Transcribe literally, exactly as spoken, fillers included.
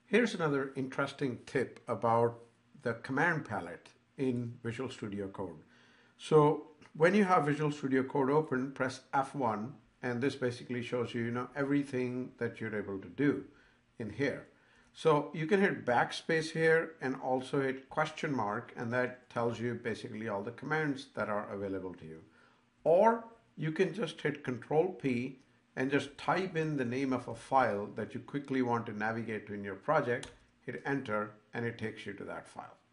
Here's another interesting tip about the command palette in Visual Studio Code. So when you have Visual Studio Code open, press F one, and this basically shows you, you know, everything that you're able to do in here. So you can hit backspace here and also hit question mark, and that tells you basically all the commands that are available to you. Or you can just hit Control P and just type in the name of a file that you quickly want to navigate to in your project, hit enter, and it takes you to that file.